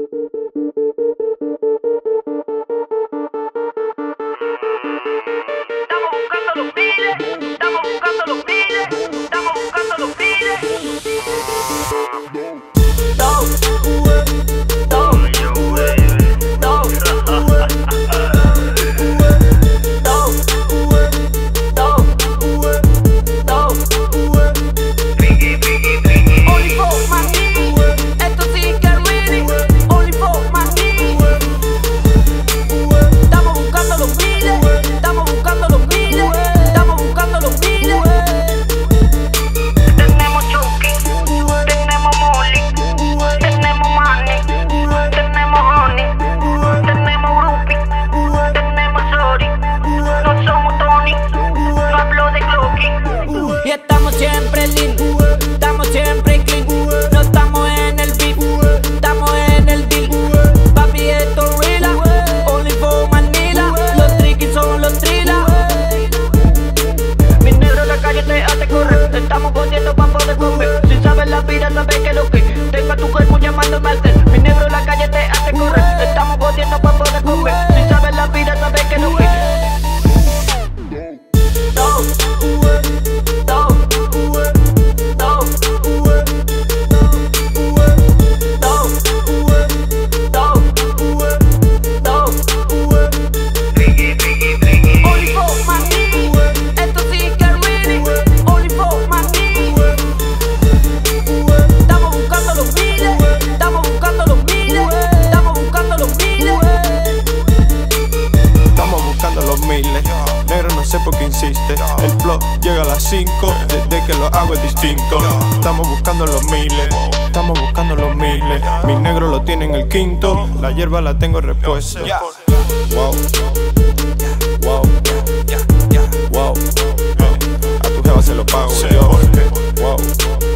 Estamos buscando los miles, estamos buscando los miles, estamos buscando los miles. Y estamos siempre lean, estamos siempre clean. No estamos en el beat, estamos en el deal. Papi, esto es real, only for Manila. Los triquis son los trilas. Mi negro en la calle te hace correr. Estamos jodiendo pa' poder comer. Si sabes la vida, sabes que lo que tengo a tu cuerpo llamándome al ser. Mi negro en la calle te hace correr. Estamos jodiendo pa' poder comer. Si sabes la vida, sabes que lo que negro, no sé por qué insiste. El flow llega a las 5, desde que lo hago es distinto. Estamos buscando los miles, estamos buscando los miles. Mi negro lo tiene en el quinto, la hierba la tengo repuesta. Wow, wow, wow. A tu jeva se lo pago yo. Wow.